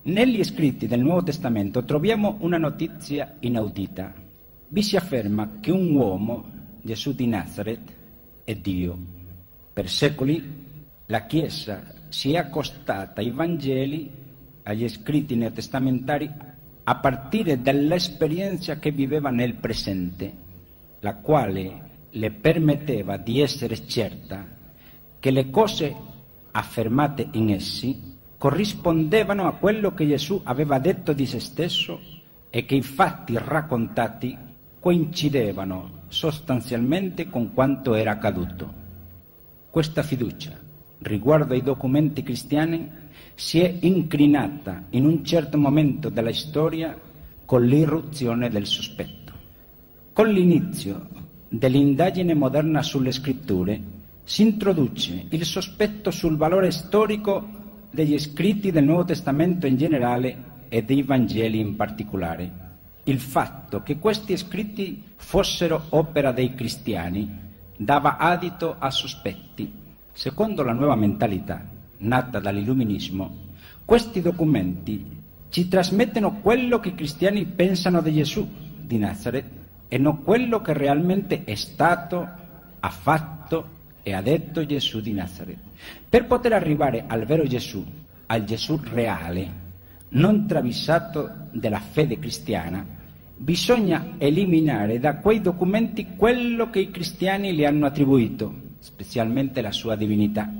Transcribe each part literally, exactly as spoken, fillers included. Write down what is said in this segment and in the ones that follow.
Negli scritti del Nuovo Testamento troviamo una notizia inaudita. Vi si afferma che un uomo, Gesù di Nazareth, è Dio. Per secoli la Chiesa si è accostata ai Vangeli, agli scritti neotestamentari, a partire dall'esperienza che viveva nel presente, la quale le permetteva di essere certa che le cose affermate in essi corrispondevano a quello che Gesù aveva detto di se stesso e che i fatti raccontati coincidevano sostanzialmente con quanto era accaduto. Questa fiducia riguardo ai documenti cristiani si è incrinata in un certo momento della storia con l'irruzione del sospetto. Con l'inizio dell'indagine moderna sulle scritture si introduce il sospetto sul valore storico degli scritti del Nuovo Testamento in generale e dei Vangeli in particolare. Il fatto che questi scritti fossero opera dei cristiani dava adito a sospetti. Secondo la nuova mentalità nata dall'illuminismo, questi documenti ci trasmettono quello che i cristiani pensano di Gesù di Nazareth e non quello che realmente è stato, ha fatto e ha detto Gesù di Nazareth. Per poter arrivare al vero Gesù, al Gesù reale, non travisato della fede cristiana, bisogna eliminare da quei documenti quello che i cristiani le hanno attribuito, specialmente la sua divinità.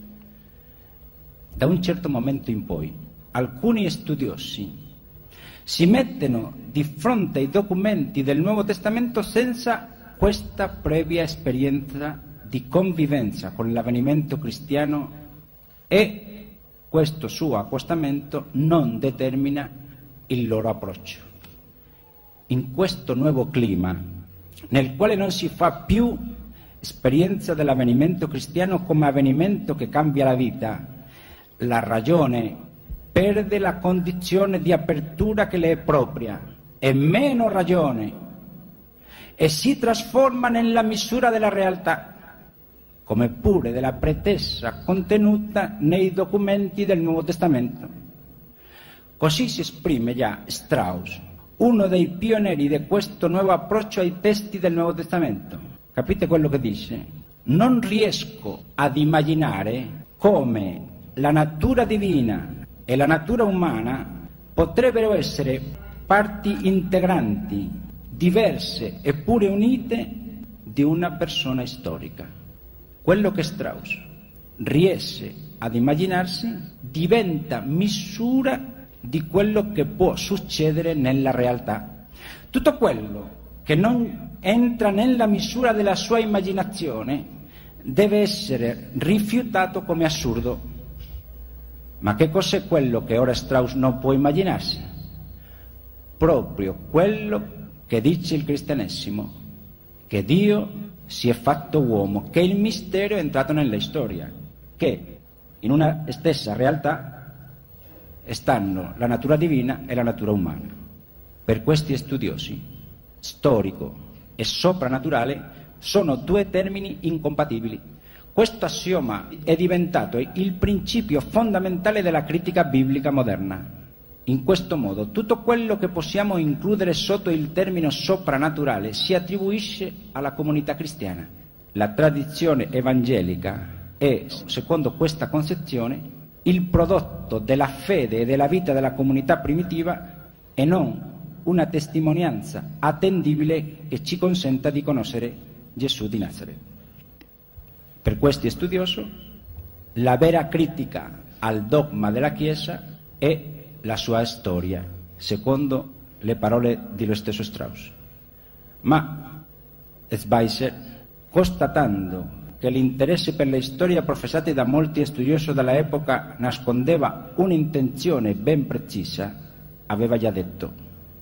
Da un certo momento in poi, alcuni studiosi si mettono di fronte ai documenti del Nuovo Testamento senza questa previa esperienza di convivenza con l'avvenimento cristiano e questo suo accostamento non determina il loro approccio. In questo nuovo clima, nel quale non si fa più esperienza dell'avvenimento cristiano come avvenimento che cambia la vita, la ragione perde la condizione di apertura che le è propria e meno ragione e si trasforma nella misura della realtà, come pure della pretesa contenuta nei documenti del Nuovo Testamento. Così si esprime già Strauss, uno dei pionieri di questo nuovo approccio ai testi del Nuovo Testamento. Capite quello che dice? Non riesco ad immaginare come la natura divina e la natura umana potrebbero essere parti integranti, diverse eppure unite di una persona storica. Quello che Strauss riesce ad immaginarsi diventa misura di quello che può succedere nella realtà. Tutto quello che non entra nella misura della sua immaginazione deve essere rifiutato come assurdo. Ma che cos'è quello che ora Strauss non può immaginarsi? Proprio quello che dice il cristianesimo, che Dio si è fatto uomo, che il mistero è entrato nella storia, che in una stessa realtà stanno la natura divina e la natura umana. Per questi studiosi, storico e soprannaturale sono due termini incompatibili. Questo assioma è diventato il principio fondamentale della critica biblica moderna. In questo modo tutto quello che possiamo includere sotto il termine soprannaturale si attribuisce alla comunità cristiana. La tradizione evangelica è, secondo questa concezione, il prodotto della fede e della vita della comunità primitiva e non una testimonianza attendibile che ci consenta di conoscere Gesù di Nazareth. Per questi studiosi, la vera critica al dogma della Chiesa è la sua storia, secondo le parole dello stesso Strauss. Ma Schweitzer, constatando che l'interesse per la storia professata da molti studiosi dell'epoca nascondeva un'intenzione ben precisa, aveva già detto: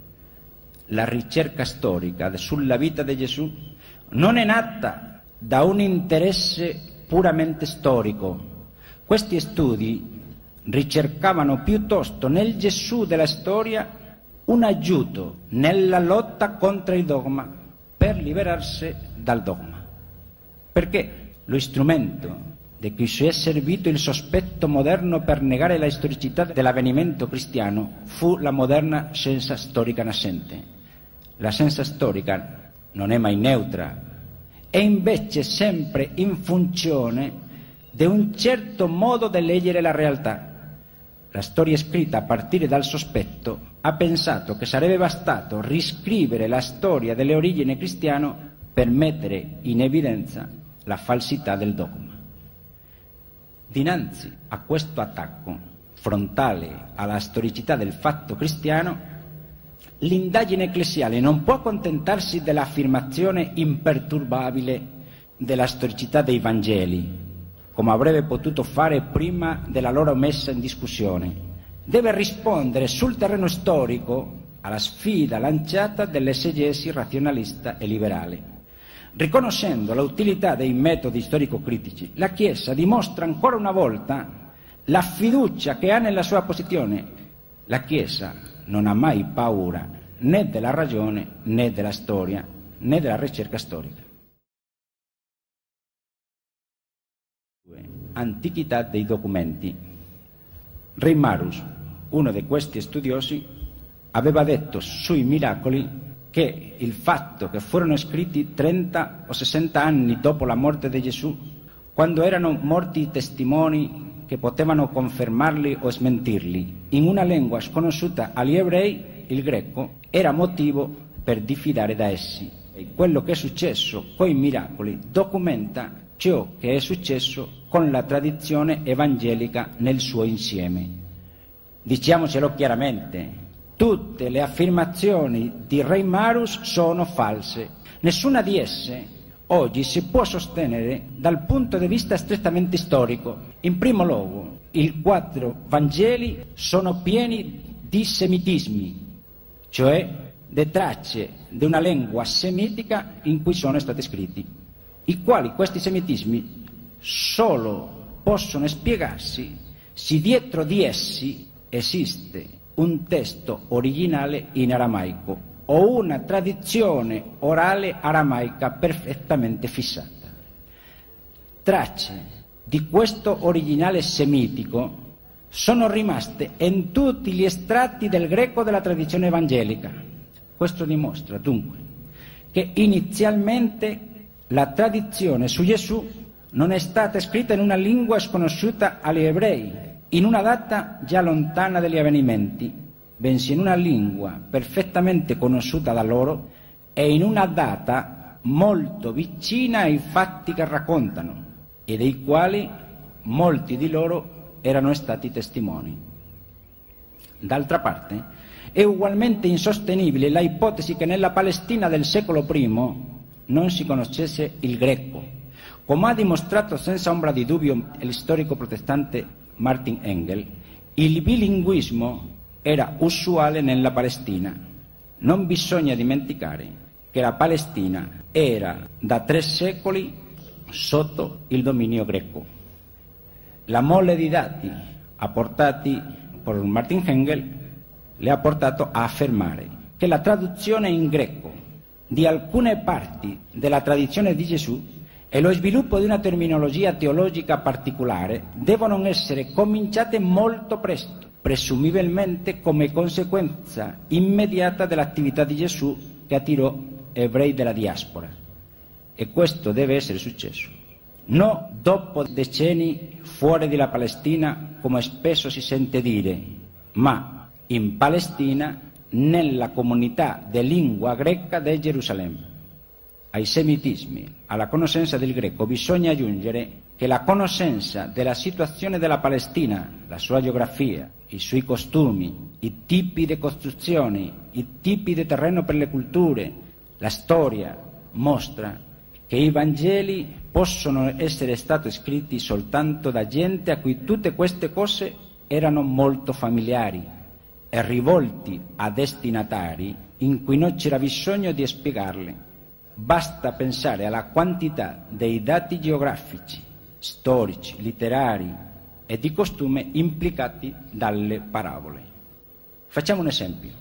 la ricerca storica sulla vita di Gesù non è nata da un interesse puramente storico. Questi studi ricercavano piuttosto nel Gesù della storia un aiuto nella lotta contro il dogma per liberarsi dal dogma. Perché lo strumento di cui si è servito il sospetto moderno per negare la storicità dell'avvenimento cristiano fu la moderna scienza storica nascente. La scienza storica non è mai neutra, è invece sempre in funzione di un certo modo di leggere la realtà. La storia scritta a partire dal sospetto ha pensato che sarebbe bastato riscrivere la storia delle origini cristiane per mettere in evidenza la falsità del dogma. Dinanzi a questo attacco frontale alla storicità del fatto cristiano, l'indagine ecclesiale non può accontentarsi dell'affermazione imperturbabile della storicità dei Vangeli, come avrebbe potuto fare prima della loro messa in discussione. Deve rispondere sul terreno storico alla sfida lanciata dall'esegesi razionalista e liberale. Riconoscendo l'utilità dei metodi storico-critici, la Chiesa dimostra ancora una volta la fiducia che ha nella sua posizione. La Chiesa non ha mai paura né della ragione né della storia né della ricerca storica. Antichità dei documenti. Reimarus, uno di questi studiosi, aveva detto sui miracoli che il fatto che furono scritti trenta o sessanta anni dopo la morte di Gesù, quando erano morti i testimoni che potevano confermarli o smentirli, in una lingua sconosciuta agli ebrei, il greco, era motivo per diffidare da essi. E quello che è successo con i miracoli documenta ciò che è successo con la tradizione evangelica nel suo insieme. Diciamocelo chiaramente. Tutte le affermazioni di Reimarus sono false. Nessuna di esse oggi si può sostenere dal punto di vista strettamente storico. In primo luogo, i quattro Vangeli sono pieni di semitismi, cioè di tracce di una lingua semitica in cui sono stati scritti, i quali questi semitismi solo possono spiegarsi se dietro di essi esiste un testo originale in aramaico o una tradizione orale aramaica perfettamente fissata. Tracce di questo originale semitico sono rimaste in tutti gli estratti del greco della tradizione evangelica. Questo dimostra dunque che inizialmente la tradizione su Gesù non è stata scritta in una lingua sconosciuta agli ebrei, in una data già lontana dagli avvenimenti, bensì in una lingua perfettamente conosciuta da loro e in una data molto vicina ai fatti che raccontano e dei quali molti di loro erano stati testimoni. D'altra parte, è ugualmente insostenibile la ipotesi che nella Palestina del secolo primo non si conoscesse il greco, come ha dimostrato senza ombra di dubbio il storico protestante Martin Engel. Il bilinguismo era usuale nella Palestina. Non bisogna dimenticare che la Palestina era da tre secoli sotto il dominio greco. La mole di dati apportati per Martin Engel le ha portato a affermare che la traduzione in greco di alcune parti della tradizione di Gesù e lo sviluppo di una terminologia teologica particolare devono essere cominciate molto presto, presumibilmente come conseguenza immediata dell'attività di Gesù che attirò ebrei della diaspora. E questo deve essere successo, non dopo decenni fuori dalla Palestina, come spesso si sente dire, ma in Palestina, nella comunità di lingua greca di Gerusalemme. Ai semitismi, alla conoscenza del greco, bisogna aggiungere che la conoscenza della situazione della Palestina, la sua geografia, i suoi costumi, i tipi di costruzioni, i tipi di terreno per le culture, la storia, mostra che i Vangeli possono essere stati scritti soltanto da gente a cui tutte queste cose erano molto familiari e rivolti a destinatari in cui non c'era bisogno di spiegarle. Basta pensare alla quantità dei dati geografici, storici, letterari e di costume implicati dalle parabole. Facciamo un esempio.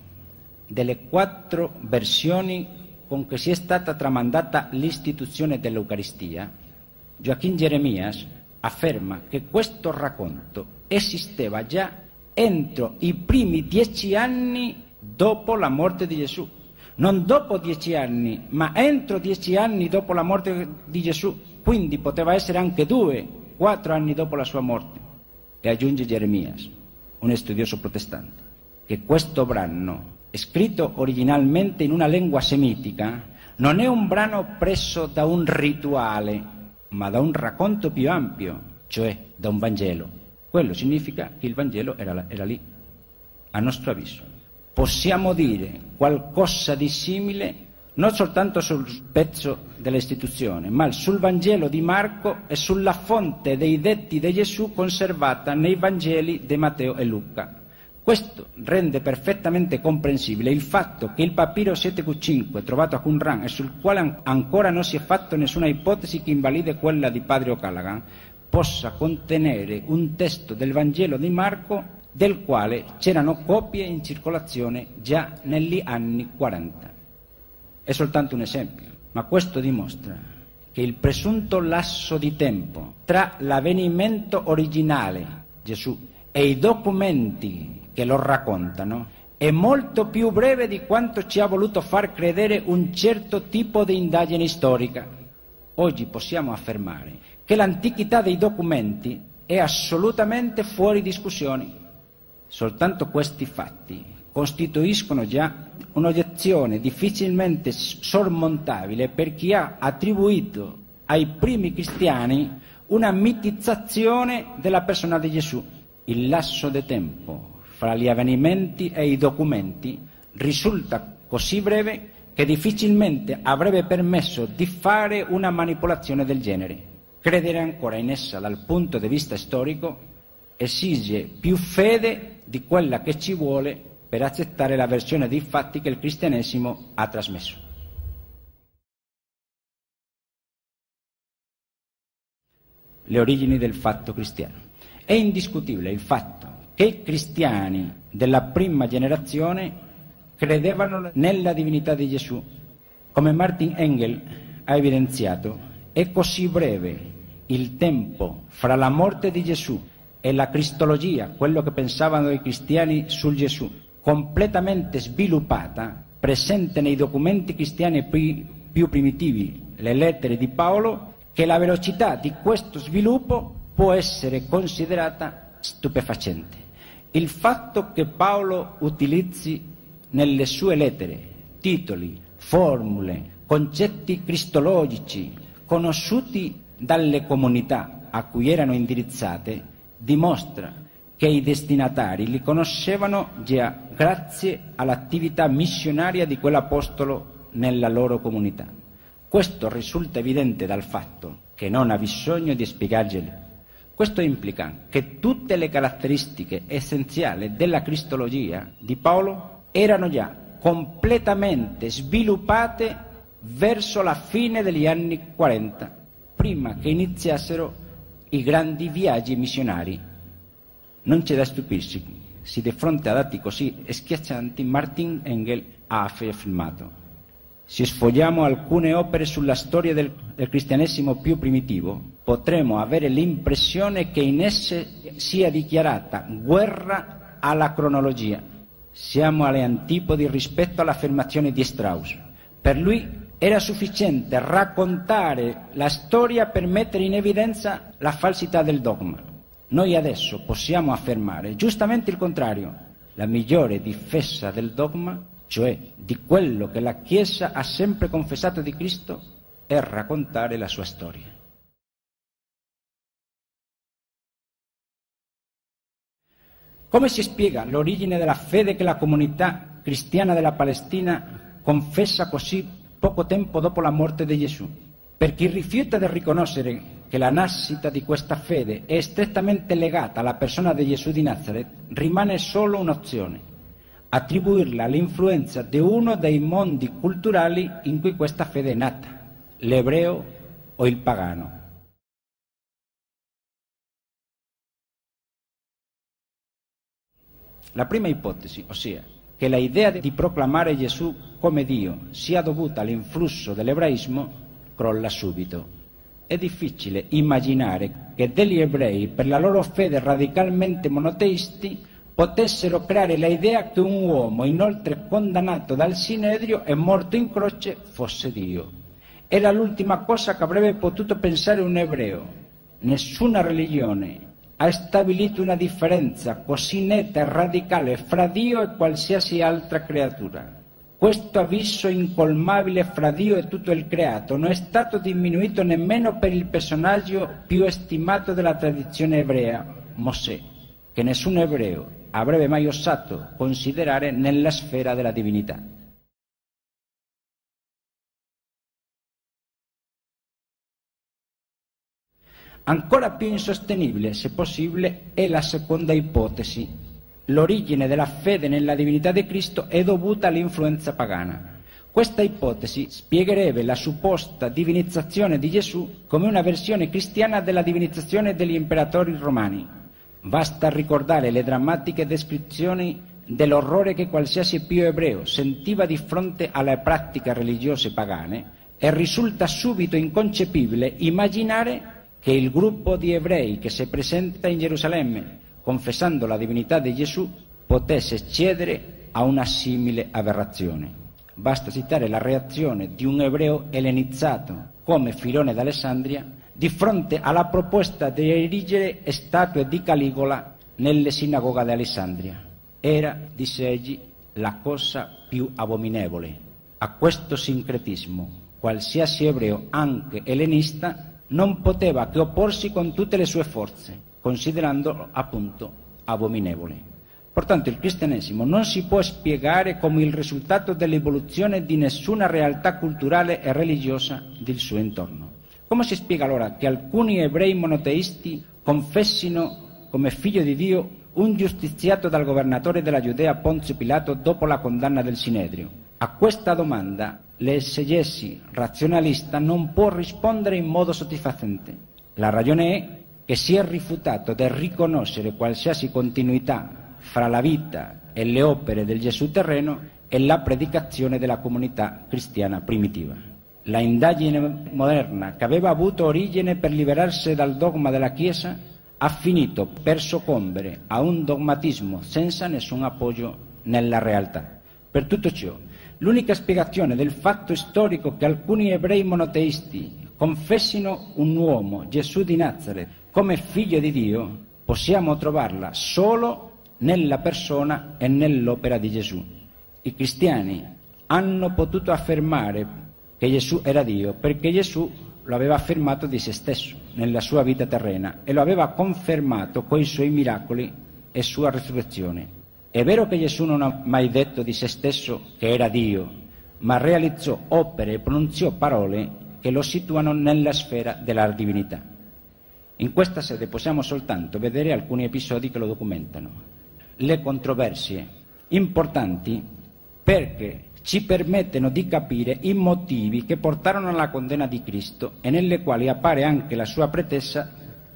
Delle quattro versioni con cui si è stata tramandata l'istituzione dell'Eucaristia, Gioachim Jeremias afferma che questo racconto esisteva già entro i primi dieci anni dopo la morte di Gesù. Non dopo dieci anni, ma entro dieci anni dopo la morte di Gesù. Quindi poteva essere anche due, quattro anni dopo la sua morte. E aggiunge Geremia, un studioso protestante, che questo brano, scritto originalmente in una lingua semitica, non è un brano preso da un rituale, ma da un racconto più ampio, cioè da un Vangelo. Quello significa che il Vangelo era, era lì, a nostro avviso. Possiamo dire qualcosa di simile non soltanto sul pezzo dell'istituzione, ma sul Vangelo di Marco e sulla fonte dei detti di Gesù conservata nei Vangeli di Matteo e Luca. Questo rende perfettamente comprensibile il fatto che il papiro sette Q cinque trovato a Qumran e sul quale ancora non si è fatto nessuna ipotesi che invalide quella di padre O'Callaghan possa contenere un testo del Vangelo di Marco del quale c'erano copie in circolazione già negli anni quaranta. È soltanto un esempio, ma questo dimostra che il presunto lasso di tempo tra l'avvenimento originale, Gesù, e i documenti che lo raccontano è molto più breve di quanto ci ha voluto far credere un certo tipo di indagine storica. Oggi possiamo affermare che l'antichità dei documenti è assolutamente fuori discussione. Soltanto questi fatti costituiscono già un'oggezione difficilmente sormontabile per chi ha attribuito ai primi cristiani una mitizzazione della persona di Gesù. Il lasso di tempo fra gli avvenimenti e i documenti risulta così breve che difficilmente avrebbe permesso di fare una manipolazione del genere. Credere ancora in essa dal punto di vista storico esige più fede di quella che ci vuole per accettare la versione dei fatti che il cristianesimo ha trasmesso. Le origini del fatto cristiano. È indiscutibile il fatto che i cristiani della prima generazione credevano nella divinità di Gesù. Come Martin Engel ha evidenziato, è così breve il tempo fra la morte di Gesù e la cristologia, quello che pensavano i cristiani sul Gesù, completamente sviluppata, presente nei documenti cristiani più, più primitivi, le lettere di Paolo, che la velocità di questo sviluppo può essere considerata stupefacente. Il fatto che Paolo utilizzi nelle sue lettere titoli, formule, concetti cristologici conosciuti dalle comunità a cui erano indirizzate dimostra che i destinatari li conoscevano già grazie all'attività missionaria di quell'apostolo nella loro comunità. Questo risulta evidente dal fatto che non ha bisogno di spiegarglielo. Questo implica che tutte le caratteristiche essenziali della cristologia di Paolo erano già completamente sviluppate verso la fine degli anni quaranta, prima che iniziassero i grandi viaggi missionari. Non c'è da stupirsi se di fronte a dati così schiaccianti Martin Engel ha affermato: se sfogliamo alcune opere sulla storia del, del cristianesimo più primitivo, potremo avere l'impressione che in esse sia dichiarata guerra alla cronologia. Siamo alle antipodi rispetto all'affermazione di Strauss. Per lui era sufficiente raccontare la storia per mettere in evidenza la falsità del dogma. Noi adesso possiamo affermare giustamente il contrario. La migliore difesa del dogma, cioè di quello che la Chiesa ha sempre confessato di Cristo, è raccontare la sua storia. Come si spiega l'origine della fede che la comunità cristiana della Palestina confessa così poco tempo dopo la morte di Gesù? Per chi rifiuta di riconoscere che la nascita di questa fede è strettamente legata alla persona di Gesù di Nazareth, rimane solo un'opzione: attribuirla all'influenza di uno dei mondi culturali in cui questa fede è nata, l'ebreo o il pagano. La prima ipotesi, ossia che la idea di proclamare Gesù come Dio sia dovuta all'influsso dell'ebraismo, crolla subito. È difficile immaginare che degli ebrei, per la loro fede radicalmente monoteisti, potessero creare l'idea che un uomo, inoltre condannato dal Sinedrio e morto in croce, fosse Dio. Era l'ultima cosa che avrebbe potuto pensare un ebreo. Nessuna religione ha stabilito una differenza così netta e radicale fra Dio e qualsiasi altra creatura. Questo abisso incolmabile fra Dio e tutto il creato non è stato diminuito nemmeno per il personaggio più stimato della tradizione ebrea, Mosè, che nessun ebreo avrebbe mai osato considerare nella sfera della divinità. Ancora più insostenibile, se possibile, è la seconda ipotesi. L'origine della fede nella divinità di Cristo è dovuta all'influenza pagana. Questa ipotesi spiegherebbe la supposta divinizzazione di Gesù come una versione cristiana della divinizzazione degli imperatori romani. Basta ricordare le drammatiche descrizioni dell'orrore che qualsiasi pio ebreo sentiva di fronte alle pratiche religiose pagane e risulta subito inconcepibile immaginare che il gruppo di ebrei che si presenta in Gerusalemme confessando la divinità di Gesù potesse cedere a una simile aberrazione. Basta citare la reazione di un ebreo ellenizzato come Filone d'Alessandria di fronte alla proposta di erigere statue di Caligola nelle sinagoghe di Alessandria. Era, disse egli, la cosa più abominevole. A questo sincretismo qualsiasi ebreo, anche ellenista, non poteva che opporsi con tutte le sue forze, considerandolo appunto abominevole. Pertanto il cristianesimo non si può spiegare come il risultato dell'evoluzione di nessuna realtà culturale e religiosa del suo intorno. Come si spiega allora che alcuni ebrei monoteisti confessino come figlio di Dio un giustiziato dal governatore della Giudea Ponzio Pilato dopo la condanna del Sinedrio? A questa domanda l'esegesi razionalista non può rispondere in modo soddisfacente. La ragione è che si è rifiutato di riconoscere qualsiasi continuità fra la vita e le opere del Gesù terreno e la predicazione della comunità cristiana primitiva. La indagine moderna, che aveva avuto origine per liberarsi dal dogma della Chiesa, ha finito per soccombere a un dogmatismo senza nessun appoggio nella realtà. Per tutto ciò, l'unica spiegazione del fatto storico che alcuni ebrei monoteisti confessino un uomo, Gesù di Nazareth, come figlio di Dio, possiamo trovarla solo nella persona e nell'opera di Gesù. I cristiani hanno potuto affermare che Gesù era Dio perché Gesù lo aveva affermato di se stesso nella sua vita terrena e lo aveva confermato con i suoi miracoli e sua risurrezione. È vero che Gesù non ha mai detto di se stesso che era Dio, ma realizzò opere e pronunziò parole che lo situano nella sfera della divinità. In questa sede possiamo soltanto vedere alcuni episodi che lo documentano. Le controversie importanti perché ci permettono di capire i motivi che portarono alla condanna di Cristo e nelle quali appare anche la sua pretesa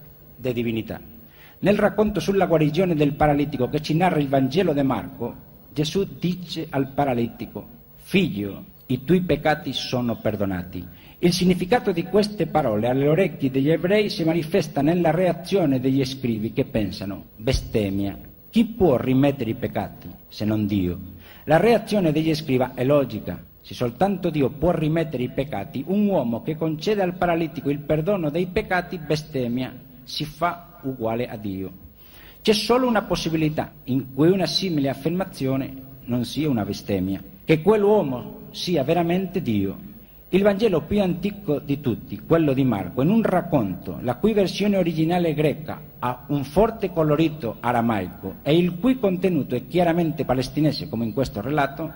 di divinità. Nel racconto sulla guarigione del paralitico che ci narra il Vangelo di Marco, Gesù dice al paralitico: «Figlio, i tuoi peccati sono perdonati». Il significato di queste parole alle orecchie degli ebrei si manifesta nella reazione degli scribi che pensano: bestemmia, chi può rimettere i peccati se non Dio? La reazione degli scriba è logica: se soltanto Dio può rimettere i peccati, un uomo che concede al paralitico il perdono dei peccati bestemmia, si fa uguale a Dio. C'è solo una possibilità in cui una simile affermazione non sia una bestemmia: che quell'uomo sia veramente Dio. Il Vangelo più antico di tutti, quello di Marco, in un racconto la cui versione originale greca ha un forte colorito aramaico e il cui contenuto è chiaramente palestinese come in questo relato,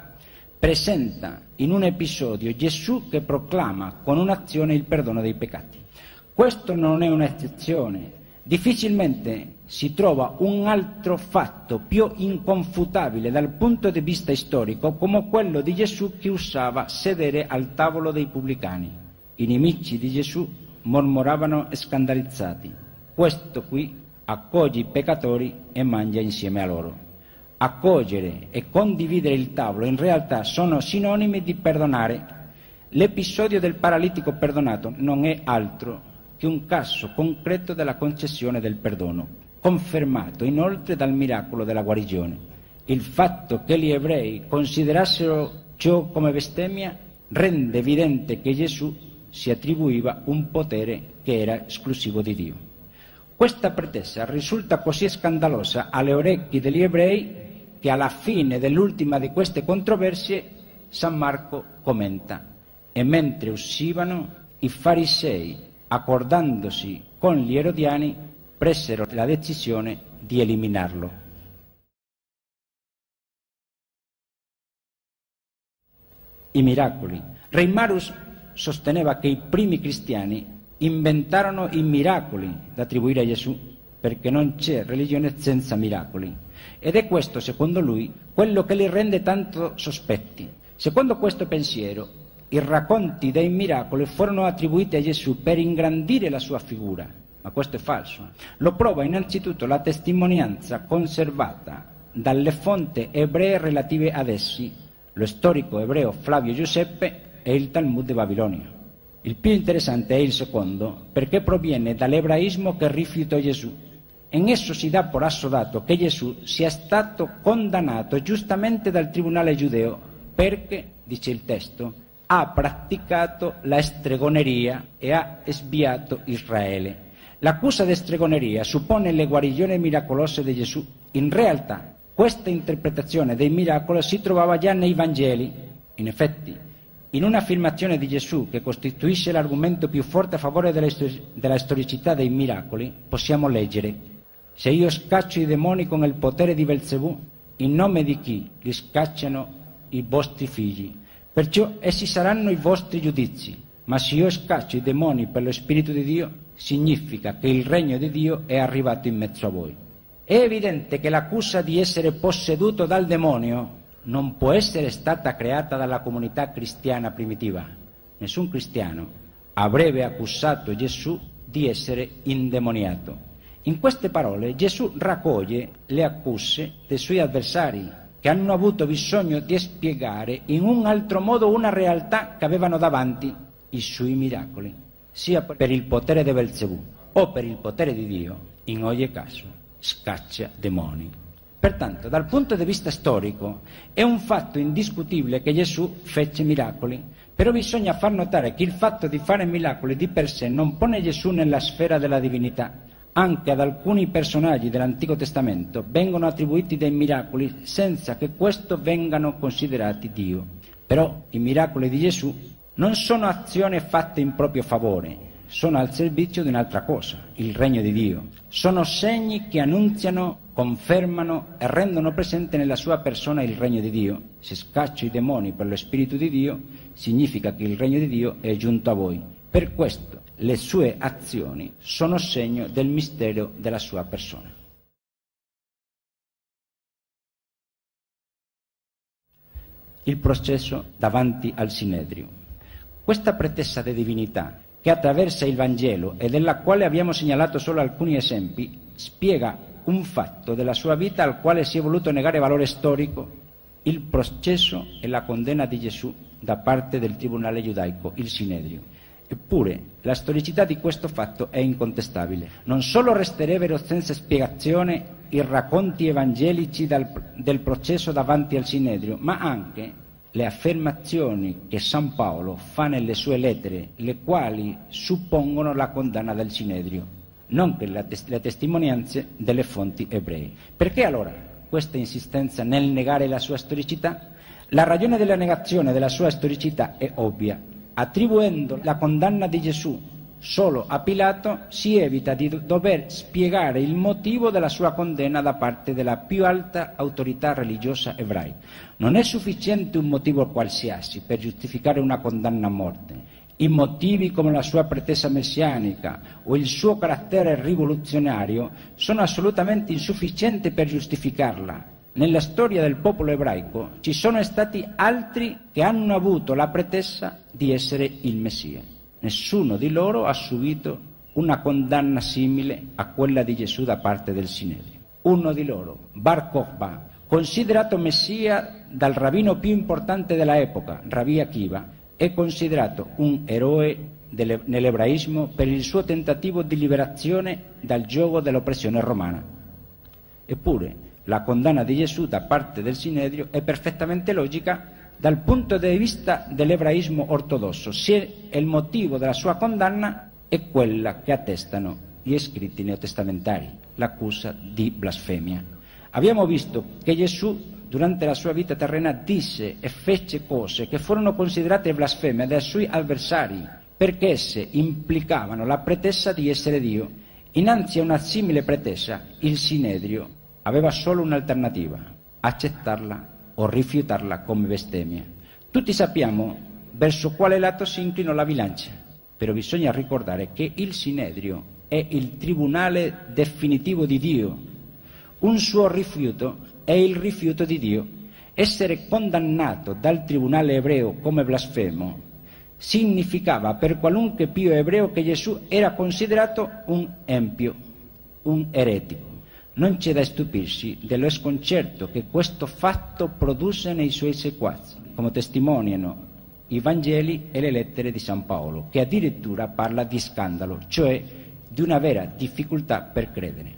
presenta in un episodio Gesù che proclama con un'azione il perdono dei peccati. Questo non è un'eccezione. Difficilmente si trova un altro fatto più inconfutabile dal punto di vista storico come quello di Gesù che usava sedere al tavolo dei pubblicani. I nemici di Gesù mormoravano scandalizzati: questo qui accoglie i peccatori e mangia insieme a loro. Accogliere e condividere il tavolo in realtà sono sinonimi di perdonare. L'episodio del paralitico perdonato non è altro che un caso concreto della concessione del perdono, confermato inoltre dal miracolo della guarigione. Il fatto che gli ebrei considerassero ciò come bestemmia rende evidente che Gesù si attribuiva un potere che era esclusivo di Dio. Questa pretesa risulta così scandalosa alle orecchie degli ebrei che alla fine dell'ultima di queste controversie San Marco commenta: e mentre uscivano i farisei, accordandosi con gli erodiani, presero la decisione di eliminarlo. I miracoli. Reimarus sosteneva che i primi cristiani inventarono i miracoli da attribuire a Gesù, perché non c'è religione senza miracoli. Ed è questo, secondo lui, quello che li rende tanto sospetti. Secondo questo pensiero, i racconti dei miracoli furono attribuiti a Gesù per ingrandire la sua figura, ma questo è falso. Lo prova innanzitutto la testimonianza conservata dalle fonti ebree relative ad essi, lo storico ebreo Flavio Giuseppe e il Talmud di Babilonia. Il più interessante è il secondo, perché proviene dall'ebraismo che rifiutò Gesù. In esso si dà per assodato che Gesù sia stato condannato giustamente dal tribunale giudeo perché, dice il testo, ha praticato la stregoneria e ha sviato Israele. L'accusa di stregoneria suppone le guarigioni miracolose di Gesù. In realtà, questa interpretazione dei miracoli si trovava già nei Vangeli. In effetti, in un'affermazione di Gesù che costituisce l'argomento più forte a favore della, stor- della storicità dei miracoli, possiamo leggere: se io scaccio i demoni con il potere di Belzebù, in nome di chi li scacciano i vostri figli? Perciò essi saranno i vostri giudizi. Ma se io scaccio i demoni per lo Spirito di Dio, significa che il regno di Dio è arrivato in mezzo a voi. È evidente che l'accusa di essere posseduto dal demonio non può essere stata creata dalla comunità cristiana primitiva. Nessun cristiano avrebbe accusato Gesù di essere indemoniato. In queste parole Gesù raccoglie le accuse dei suoi avversari, che hanno avuto bisogno di spiegare in un altro modo una realtà che avevano davanti, i suoi miracoli, sia per il potere di Belzebù o per il potere di Dio. In ogni caso scaccia demoni. Pertanto, dal punto di vista storico, è un fatto indiscutibile che Gesù fece miracoli, però bisogna far notare che il fatto di fare miracoli di per sé non pone Gesù nella sfera della divinità. Anche ad alcuni personaggi dell'Antico Testamento vengono attribuiti dei miracoli senza che questo vengano considerati Dio. Però i miracoli di Gesù non sono azioni fatte in proprio favore, sono al servizio di un'altra cosa, il regno di Dio. Sono segni che annunziano, confermano e rendono presente nella sua persona il regno di Dio. Se scaccio i demoni per lo Spirito di Dio, significa che il regno di Dio è giunto a voi. Per questo le sue azioni sono segno del mistero della sua persona. Il processo davanti al Sinedrio. Questa pretesa di divinità, che attraversa il Vangelo e della quale abbiamo segnalato solo alcuni esempi, spiega un fatto della sua vita al quale si è voluto negare valore storico: il processo e la condanna di Gesù da parte del tribunale giudaico, il Sinedrio. Eppure la storicità di questo fatto è incontestabile. Non solo resterebbero senza spiegazione i racconti evangelici dal, del processo davanti al Sinedrio, ma anche le affermazioni che San Paolo fa nelle sue lettere, le quali suppongono la condanna del Sinedrio, nonché le, tes- le testimonianze delle fonti ebree. Perché allora questa insistenza nel negare la sua storicità? La ragione della negazione della sua storicità è ovvia. Attribuendo la condanna di Gesù solo a Pilato, si evita di dover spiegare il motivo della sua condanna da parte della più alta autorità religiosa ebraica. Non è sufficiente un motivo qualsiasi per giustificare una condanna a morte. I motivi come la sua pretesa messianica o il suo carattere rivoluzionario sono assolutamente insufficienti per giustificarla. Nella storia del popolo ebraico ci sono stati altri che hanno avuto la pretesa di essere il Messia. Nessuno di loro ha subito una condanna simile a quella di Gesù da parte del Sinedrio. Uno di loro, Bar Kokhba, considerato Messia dal rabbino più importante della epoca, Rabbi Akiva, è considerato un eroe nell'ebraismo per il suo tentativo di liberazione dal giogo dell'oppressione romana. Eppure, la condanna di Gesù da parte del Sinedrio è perfettamente logica dal punto di vista dell'ebraismo ortodosso, se il motivo della sua condanna è quella che attestano gli scritti neotestamentari, l'accusa di blasfemia. Abbiamo visto che Gesù, durante la sua vita terrena, disse e fece cose che furono considerate blasfeme dai suoi avversari, perché esse implicavano la pretesa di essere Dio. Innanzi a una simile pretesa, il Sinedrio aveva solo un'alternativa: accettarla o rifiutarla come bestemmia. Tutti sappiamo verso quale lato si inclinò la bilancia, però bisogna ricordare che il Sinedrio è il tribunale definitivo di Dio. Un suo rifiuto è il rifiuto di Dio. Essere condannato dal tribunale ebreo come blasfemo significava per qualunque pio ebreo che Gesù era considerato un empio, un eretico. Non c'è da stupirsi dello sconcerto che questo fatto produsse nei suoi seguaci, come testimoniano i Vangeli e le lettere di San Paolo, che addirittura parla di scandalo, cioè di una vera difficoltà per credere.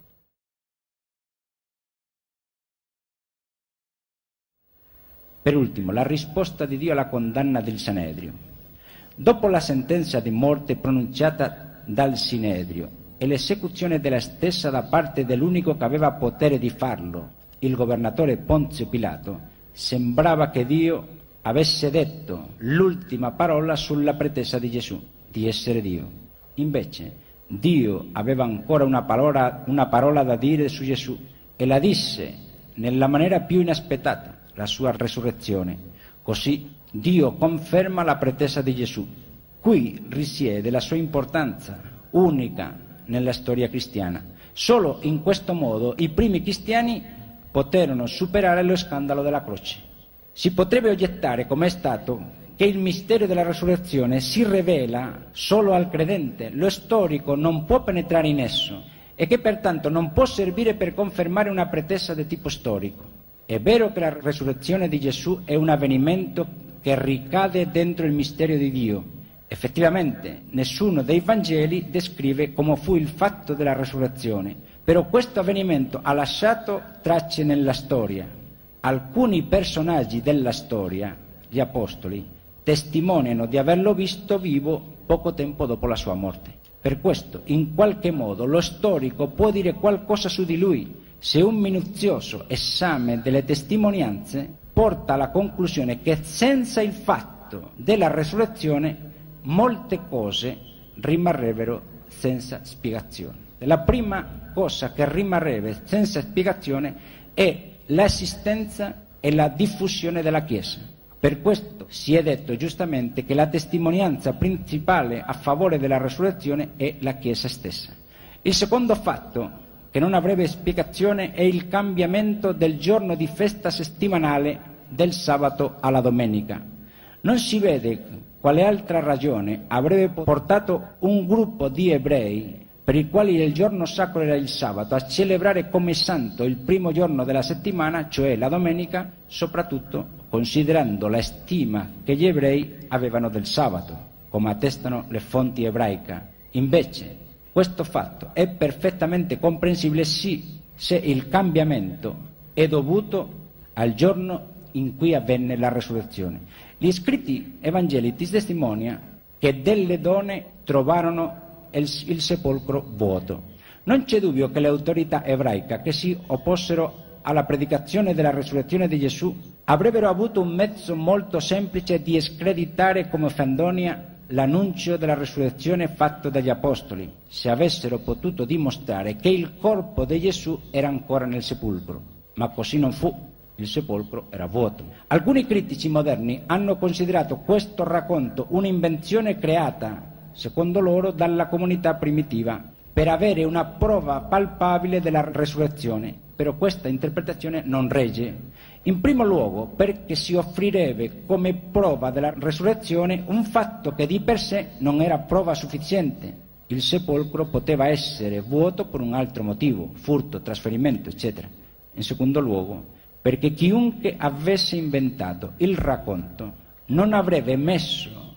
Per ultimo, la risposta di Dio alla condanna del Sinedrio. Dopo la sentenza di morte pronunciata dal Sinedrio e l'esecuzione della stessa da parte dell'unico che aveva potere di farlo, il governatore Ponzio Pilato, sembrava che Dio avesse detto l'ultima parola sulla pretesa di Gesù, di essere Dio. Invece, Dio aveva ancora una parola, una parola da dire su Gesù, e la disse nella maniera più inaspettata, la sua resurrezione. Così Dio conferma la pretesa di Gesù. Qui risiede la sua importanza unica nella storia cristiana. Solo in questo modo i primi cristiani poterono superare lo scandalo della croce. Si potrebbe oggettare, come è stato, che il mistero della resurrezione si rivela solo al credente, lo storico non può penetrare in esso e che pertanto non può servire per confermare una pretesa di tipo storico. È vero che la resurrezione di Gesù è un avvenimento che ricade dentro il mistero di Dio. Effettivamente, nessuno dei Vangeli descrive come fu il fatto della resurrezione, però questo avvenimento ha lasciato tracce nella storia. Alcuni personaggi della storia, gli Apostoli, testimoniano di averlo visto vivo poco tempo dopo la sua morte. Per questo, in qualche modo, lo storico può dire qualcosa su di lui, se un minuzioso esame delle testimonianze porta alla conclusione che senza il fatto della resurrezione molte cose rimarrebbero senza spiegazione. La prima cosa che rimarrebbe senza spiegazione è l'esistenza e la diffusione della Chiesa. Per questo si è detto giustamente che la testimonianza principale a favore della resurrezione è la Chiesa stessa. Il secondo fatto che non avrebbe spiegazione è il cambiamento del giorno di festa settimanale del sabato alla domenica. Non si vede quale altra ragione avrebbe portato un gruppo di ebrei per i quali il giorno sacro era il sabato a celebrare come santo il primo giorno della settimana, cioè la domenica, soprattutto considerando la stima che gli ebrei avevano del sabato, come attestano le fonti ebraiche. Invece, questo fatto è perfettamente comprensibile sì, se il cambiamento è dovuto al giorno in cui avvenne la resurrezione. Gli scritti evangelici testimoniano che delle donne trovarono il, il sepolcro vuoto. Non c'è dubbio che le autorità ebraiche che si opposero alla predicazione della resurrezione di Gesù avrebbero avuto un mezzo molto semplice di screditare come fandonia l'annuncio della resurrezione fatto dagli Apostoli, se avessero potuto dimostrare che il corpo di Gesù era ancora nel sepolcro. Ma così non fu, il sepolcro era vuoto. Alcuni critici moderni hanno considerato questo racconto un'invenzione creata, secondo loro, dalla comunità primitiva, per avere una prova palpabile della resurrezione, però questa interpretazione non regge. In primo luogo perché si offrirebbe come prova della resurrezione un fatto che di per sé non era prova sufficiente. Il sepolcro poteva essere vuoto per un altro motivo, furto, trasferimento, eccetera. In secondo luogo perché chiunque avesse inventato il racconto non avrebbe messo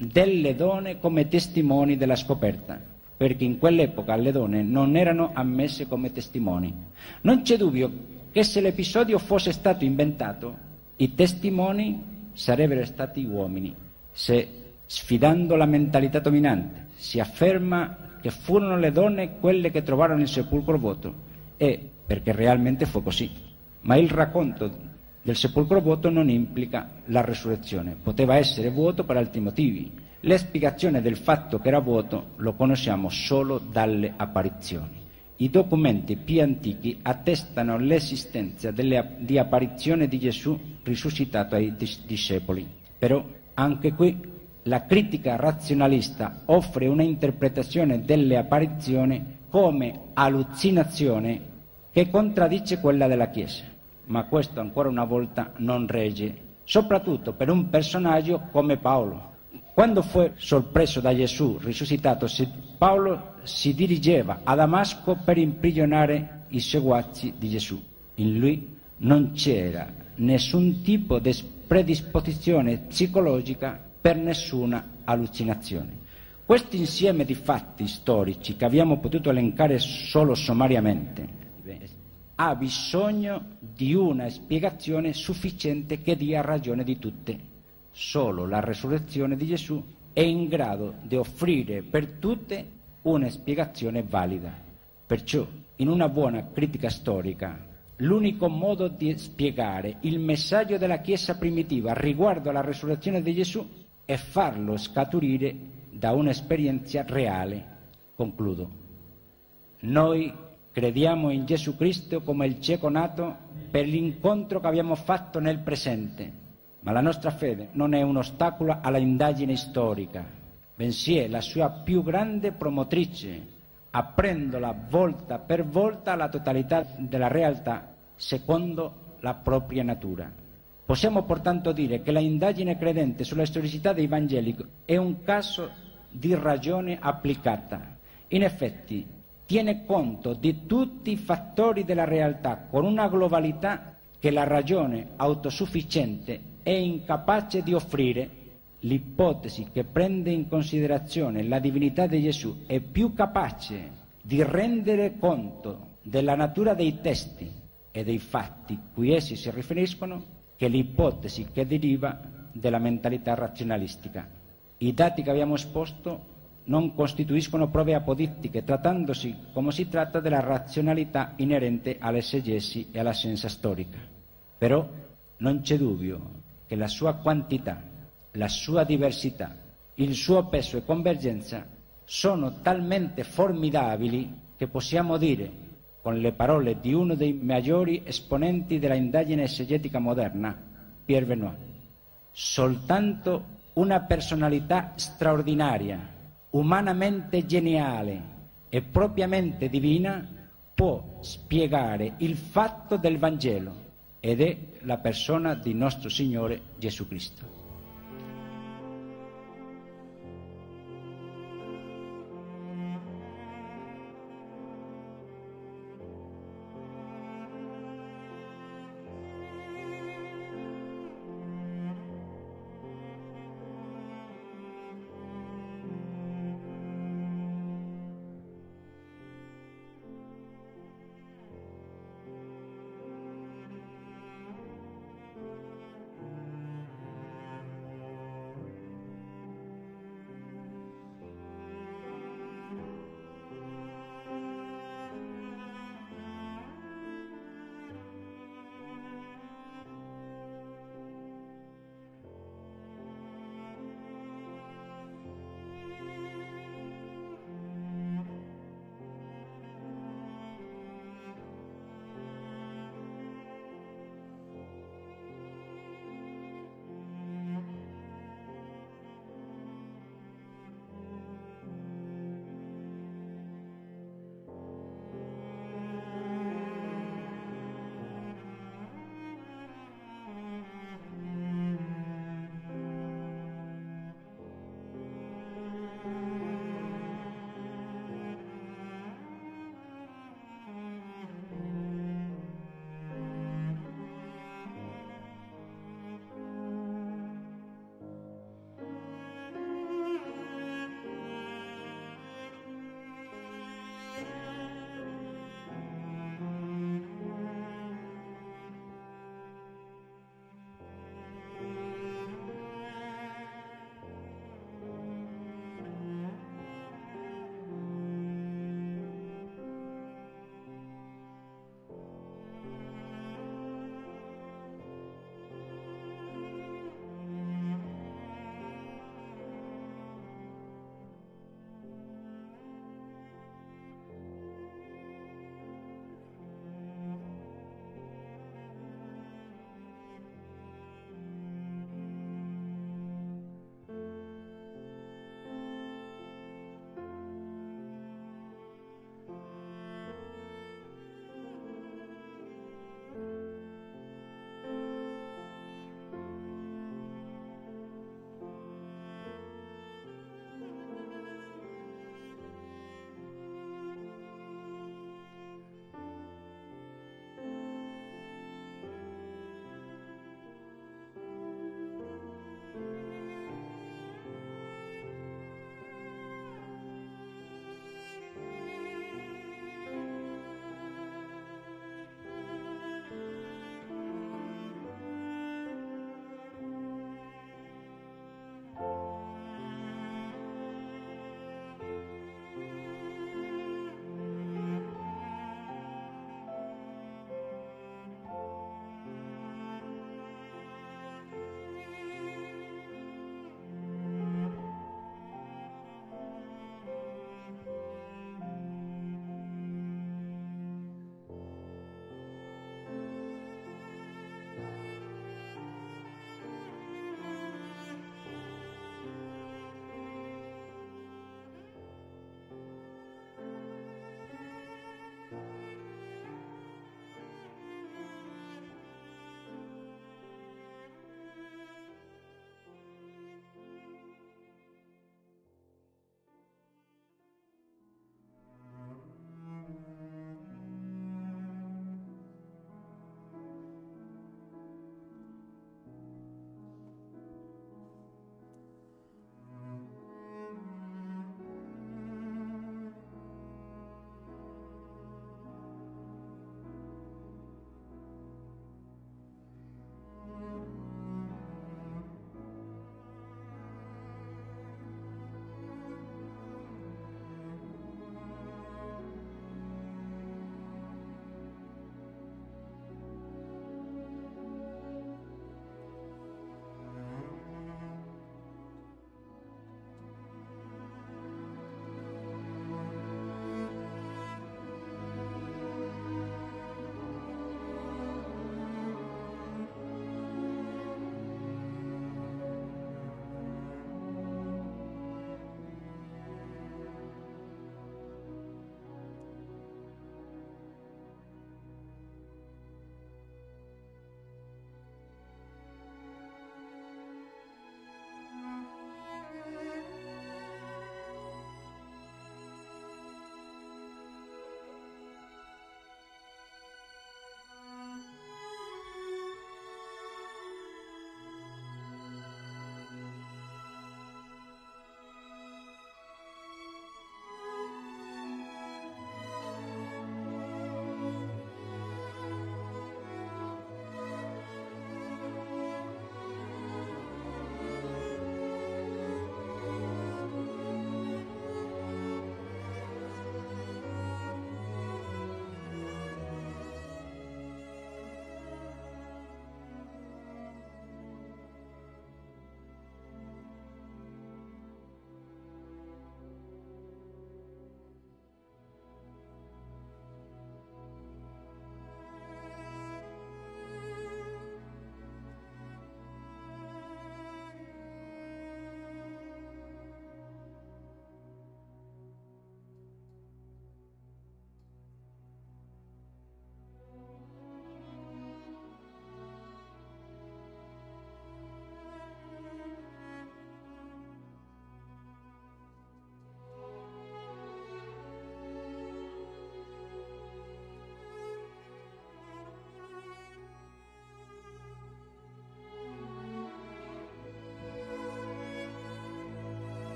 delle donne come testimoni della scoperta, perché in quell'epoca le donne non erano ammesse come testimoni. Non c'è dubbio che se l'episodio fosse stato inventato, i testimoni sarebbero stati uomini. Se, sfidando la mentalità dominante, si afferma che furono le donne quelle che trovarono il sepolcro vuoto, è perché realmente fu così. Ma il racconto del sepolcro vuoto non implica la resurrezione, poteva essere vuoto per altri motivi. La spiegazione del fatto che era vuoto lo conosciamo solo dalle apparizioni. I documenti più antichi attestano l'esistenza delle, di apparizione di Gesù risuscitato ai discepoli. Però anche qui la critica razionalista offre una interpretazione delle apparizioni come allucinazione che contraddice quella della Chiesa. Ma questo ancora una volta non regge, soprattutto per un personaggio come Paolo. Quando fu sorpreso da Gesù risuscitato, Paolo si dirigeva a Damasco per imprigionare i seguaci di Gesù. In lui non c'era nessun tipo di predisposizione psicologica per nessuna allucinazione. Questo insieme di fatti storici che abbiamo potuto elencare solo sommariamente ha bisogno di una spiegazione sufficiente che dia ragione di tutte. Solo la resurrezione di Gesù è in grado di offrire per tutte una spiegazione valida. Perciò, in una buona critica storica, l'unico modo di spiegare il messaggio della Chiesa primitiva riguardo alla resurrezione di Gesù è farlo scaturire da un'esperienza reale. Concludo. Noi crediamo in Gesù Cristo come il cieco nato per l'incontro che abbiamo fatto nel presente, ma la nostra fede non è un ostacolo alla indagine storica, bensì è la sua più grande promotrice, aprendola volta per volta la totalità della realtà secondo la propria natura. Possiamo pertanto dire che la indagine credente sulla storicità dei Vangeli è un caso di ragione applicata. In effetti, tiene conto di tutti i fattori della realtà con una globalità che la ragione autosufficiente è incapace di offrire. L'ipotesi che prende in considerazione la divinità di Gesù è più capace di rendere conto della natura dei testi e dei fatti cui essi si riferiscono che l'ipotesi che deriva dalla mentalità razionalistica. I dati che abbiamo esposto non costituiscono prove apodittiche, trattandosi, come si tratta, della razionalità inerente all'esegesi e alla scienza storica. Però non c'è dubbio che la sua quantità, la sua diversità, il suo peso e convergenza sono talmente formidabili che possiamo dire, con le parole di uno dei maggiori esponenti della indagine esegetica moderna, Pierre Benoit, soltanto una personalità straordinaria, umanamente geniale e propriamente divina può spiegare il fatto del Vangelo ed è la persona di nostro Signore Gesù Cristo.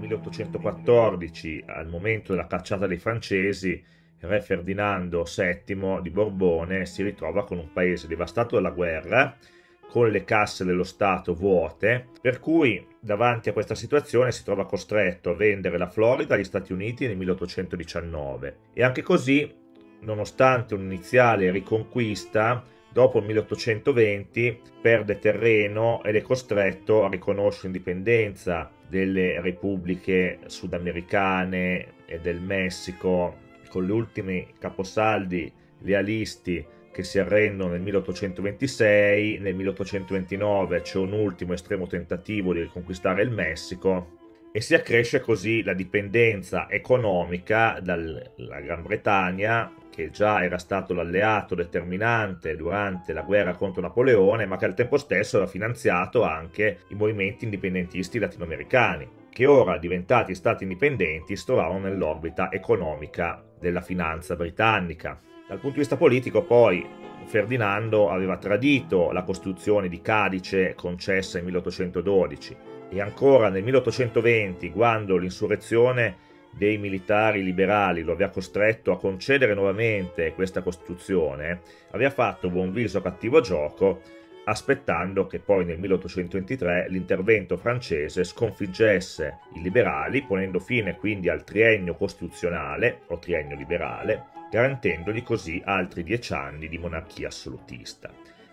milleottocentoquattordici, al momento della cacciata dei francesi, re Ferdinando settimo di Borbone si ritrova con un paese devastato dalla guerra, con le casse dello Stato vuote, per cui davanti a questa situazione si trova costretto a vendere la Florida agli Stati Uniti nel milleottocentodiciannove, e anche così, nonostante un'iniziale riconquista, dopo il milleottocentoventi perde terreno ed è costretto a riconoscere l'indipendenza delle repubbliche sudamericane e del Messico, con gli ultimi caposaldi lealisti che si arrendono nel milleottocentoventisei. Nel milleottocentoventinove c'è un ultimo estremo tentativo di riconquistare il Messico e si accresce così la dipendenza economica dalla Gran Bretagna, che già era stato l'alleato determinante durante la guerra contro Napoleone, ma che al tempo stesso aveva finanziato anche i movimenti indipendentisti latinoamericani, che ora, diventati stati indipendenti, si trovavano nell'orbita economica della finanza britannica. Dal punto di vista politico, poi, Ferdinando aveva tradito la Costituzione di Cadice concessa nel milleottocentododici, e ancora nel milleottocentoventi, quando l'insurrezione dei militari liberali lo aveva costretto a concedere nuovamente questa Costituzione, aveva fatto buon viso cattivo gioco, aspettando che poi nel milleottocentoventitré l'intervento francese sconfiggesse i liberali, ponendo fine quindi al triennio costituzionale o triennio liberale, garantendogli così altri dieci anni di monarchia assolutista.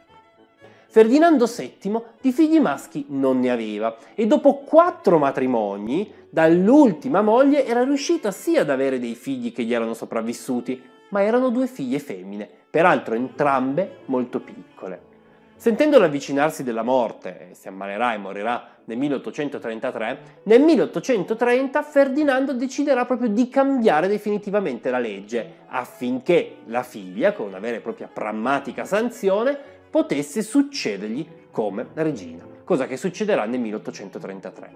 Ferdinando settimo di figli maschi non ne aveva e dopo quattro matrimoni dall'ultima moglie era riuscita sì ad avere dei figli che gli erano sopravvissuti, ma erano due figlie femmine, peraltro entrambe molto piccole. Sentendo l'avvicinarsi della morte, si ammalerà e morirà nel milleottocentotrentatré, nel milleottocentotrenta Ferdinando deciderà proprio di cambiare definitivamente la legge affinché la figlia, con una vera e propria prammatica sanzione, potesse succedergli come regina, cosa che succederà nel milleottocentotrentatré.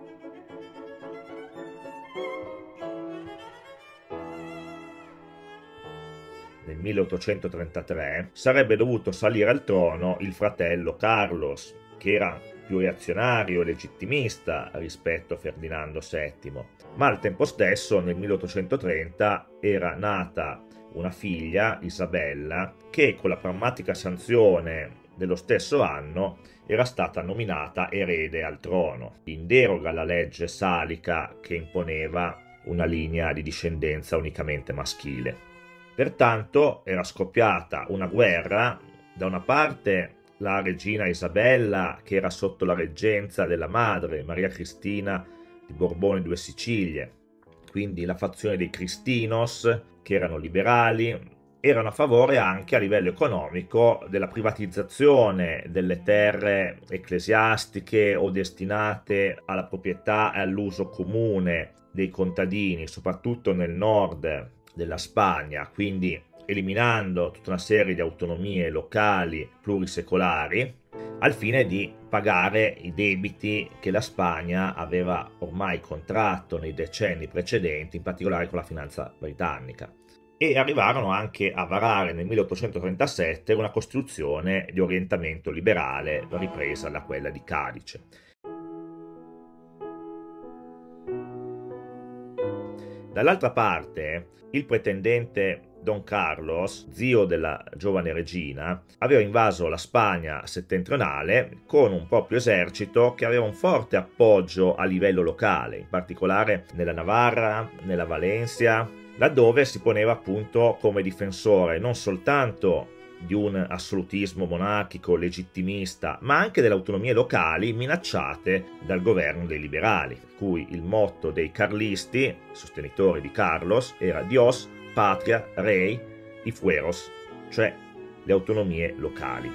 Nel milleottocentotrentatré sarebbe dovuto salire al trono il fratello Carlos, che era più reazionario e legittimista rispetto a Ferdinando settimo, ma al tempo stesso nel milleottocentotrenta era nata una figlia, Isabella, che con la prammatica sanzione dello stesso anno era stata nominata erede al trono, in deroga alla legge salica che imponeva una linea di discendenza unicamente maschile. Pertanto era scoppiata una guerra, da una parte la regina Isabella, che era sotto la reggenza della madre Maria Cristina di Borbone Due Sicilie, quindi la fazione dei Cristinos, che erano liberali, erano a favore anche a livello economico della privatizzazione delle terre ecclesiastiche o destinate alla proprietà e all'uso comune dei contadini, soprattutto nel nord della Spagna, quindi eliminando tutta una serie di autonomie locali plurisecolari, al fine di pagare i debiti che la Spagna aveva ormai contratto nei decenni precedenti, in particolare con la finanza britannica. E arrivarono anche a varare nel milleottocentotrentasette una costituzione di orientamento liberale ripresa da quella di Cadice. Dall'altra parte, il pretendente Don Carlos, zio della giovane regina, aveva invaso la Spagna settentrionale con un proprio esercito che aveva un forte appoggio a livello locale, in particolare nella Navarra, nella Valencia, laddove si poneva appunto come difensore non soltanto di un assolutismo monarchico legittimista, ma anche delle autonomie locali minacciate dal governo dei liberali, per cui il motto dei carlisti, sostenitori di Carlos, era Dios, Patria, Rey y Fueros, cioè le autonomie locali.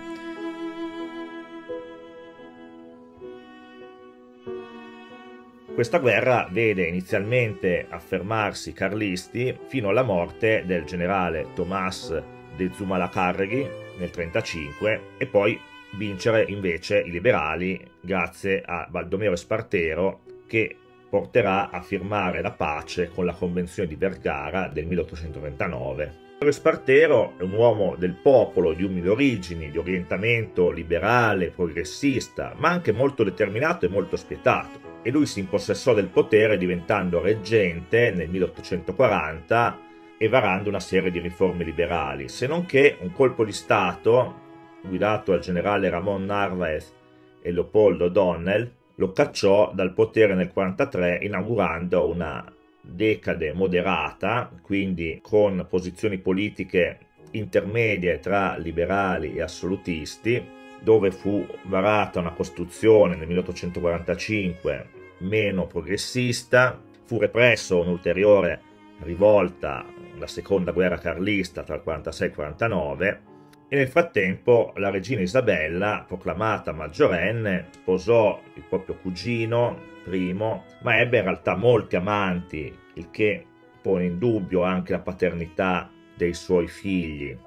Questa guerra vede inizialmente affermarsi i carlisti fino alla morte del generale Tomás de Zumalacárregui nel trentacinque e poi vincere invece i liberali grazie a Baldomero Espartero, che porterà a firmare la pace con la Convenzione di Vergara del milleottocentoventinove. Espartero è un uomo del popolo di umili origini, di orientamento liberale, progressista, ma anche molto determinato e molto spietato. e lui si impossessò del potere diventando reggente nel milleottocentoquaranta e varando una serie di riforme liberali, se non che un colpo di Stato guidato dal generale Ramon Narvaez e Leopoldo O'Donnell lo cacciò dal potere nel millenovecentoquarantatré, inaugurando una decade moderata, quindi con posizioni politiche intermedie tra liberali e assolutisti, dove fu varata una costruzione nel milleottocentoquarantacinque meno progressista, fu represso un'ulteriore rivolta, la seconda guerra carlista tra il quarantasei e il quarantanove, e nel frattempo la regina Isabella, proclamata maggiorenne, sposò il proprio cugino primo, ma ebbe in realtà molti amanti, il che pone in dubbio anche la paternità dei suoi figli.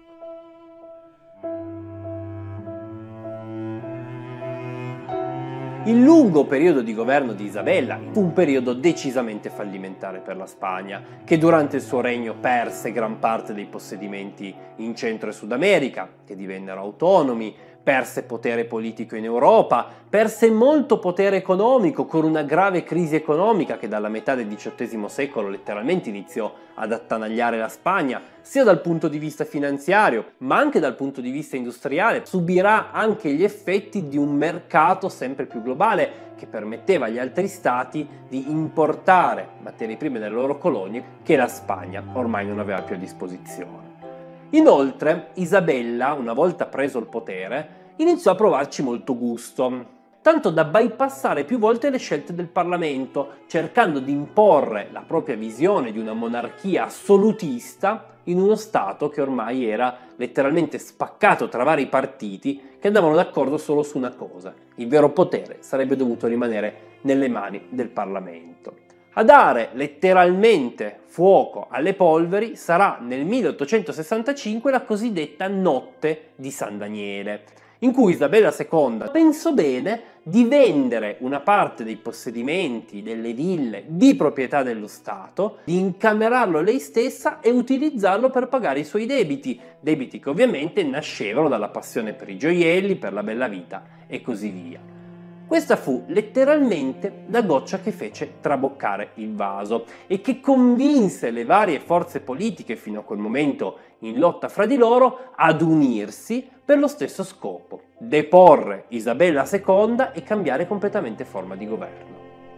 Il lungo periodo di governo di Isabella fu un periodo decisamente fallimentare per la Spagna, che durante il suo regno perse gran parte dei possedimenti in Centro e Sud America, che divennero autonomi, perse potere politico in Europa, perse molto potere economico con una grave crisi economica che dalla metà del diciottesimo secolo letteralmente iniziò ad attanagliare la Spagna, sia dal punto di vista finanziario ma anche dal punto di vista industriale. Subirà anche gli effetti di un mercato sempre più globale che permetteva agli altri stati di importare materie prime dalle loro colonie che la Spagna ormai non aveva più a disposizione. Inoltre, Isabella, una volta preso il potere, iniziò a provarci molto gusto, tanto da bypassare più volte le scelte del Parlamento, cercando di imporre la propria visione di una monarchia assolutista in uno Stato che ormai era letteralmente spaccato tra vari partiti che andavano d'accordo solo su una cosa: il vero potere sarebbe dovuto rimanere nelle mani del Parlamento. A dare letteralmente fuoco alle polveri sarà nel milleottocentosessantacinque la cosiddetta Notte di San Daniele, in cui Isabella seconda pensò bene di vendere una parte dei possedimenti, delle ville di proprietà dello Stato, di incamerarlo lei stessa e utilizzarlo per pagare i suoi debiti, debiti che ovviamente nascevano dalla passione per i gioielli, per la bella vita e così via. Questa fu letteralmente la goccia che fece traboccare il vaso e che convinse le varie forze politiche fino a quel momento in lotta fra di loro ad unirsi per lo stesso scopo: deporre Isabella seconda e cambiare completamente forma di governo.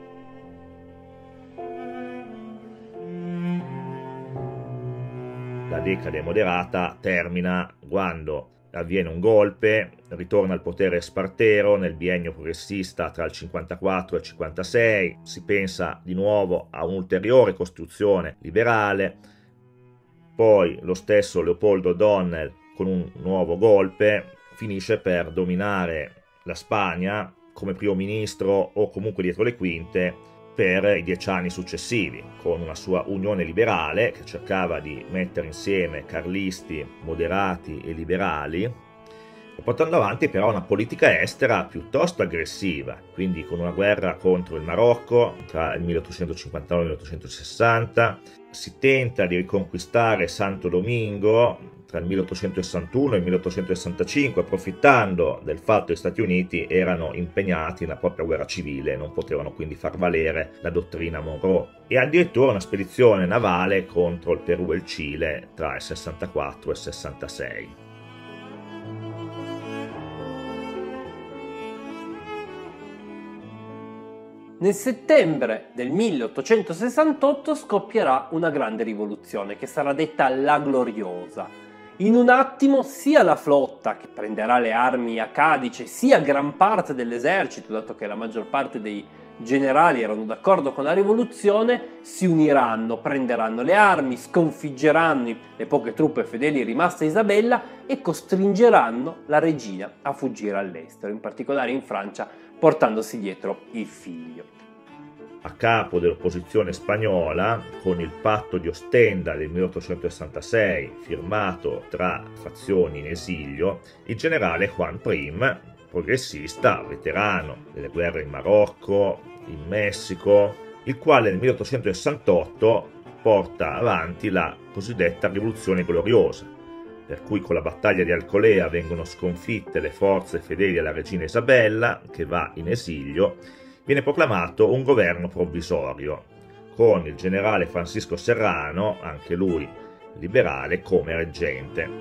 La decade moderata termina quando avviene un golpe, ritorna al potere Espartero nel biennio progressista tra il cinquantaquattro e il cinquantasei, si pensa di nuovo a un'ulteriore costruzione liberale, poi lo stesso Leopoldo O'Donnell con un nuovo golpe finisce per dominare la Spagna come primo ministro o comunque dietro le quinte per i dieci anni successivi, con una sua unione liberale che cercava di mettere insieme carlisti, moderati e liberali, portando avanti però una politica estera piuttosto aggressiva, quindi con una guerra contro il Marocco tra il milleottocentocinquantanove e il milleottocentosessanta, si tenta di riconquistare Santo Domingo tra il milleottocentosessantuno e il milleottocentosessantacinque, approfittando del fatto che gli Stati Uniti erano impegnati nella propria guerra civile e non potevano quindi far valere la dottrina Monroe, e addirittura una spedizione navale contro il Perù e il Cile tra il sessantaquattro e il sessantasei. Nel settembre del milleottocentosessantotto scoppierà una grande rivoluzione che sarà detta la Gloriosa. In un attimo sia la flotta che prenderà le armi a Cadice, sia gran parte dell'esercito, dato che la maggior parte dei generali erano d'accordo con la rivoluzione, si uniranno, prenderanno le armi, sconfiggeranno le poche truppe fedeli rimaste a Isabella e costringeranno la regina a fuggire all'estero, in particolare in Francia, portandosi dietro il figlio. A capo dell'opposizione spagnola, con il patto di Ostenda del milleottocentosessantasei firmato tra fazioni in esilio, il generale Juan Prim, progressista, veterano delle guerre in Marocco, in Messico, il quale nel milleottocentosessantotto porta avanti la cosiddetta rivoluzione gloriosa, per cui con la battaglia di Alcolea vengono sconfitte le forze fedeli alla regina Isabella, che va in esilio, viene proclamato un governo provvisorio, con il generale Francisco Serrano, anche lui liberale, come reggente.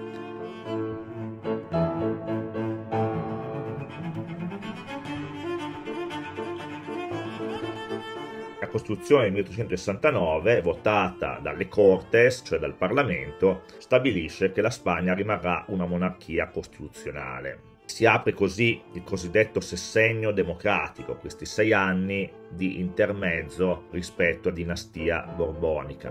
La Costituzione del milleottocentosessantanove, votata dalle Cortes, cioè dal Parlamento, stabilisce che la Spagna rimarrà una monarchia costituzionale. Si apre così il cosiddetto sessennio democratico, questi sei anni di intermezzo rispetto a dinastia borbonica.